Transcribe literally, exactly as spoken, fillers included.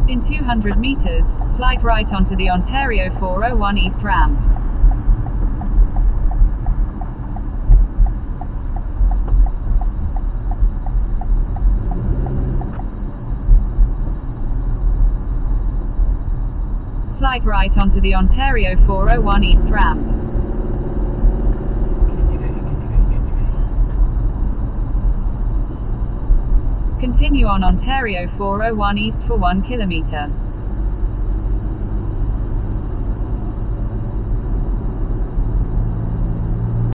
In two hundred meters, slide right onto the Ontario four oh one East ramp. Slide right onto the Ontario four oh one East ramp. Continue on Ontario four oh one East for one kilometer.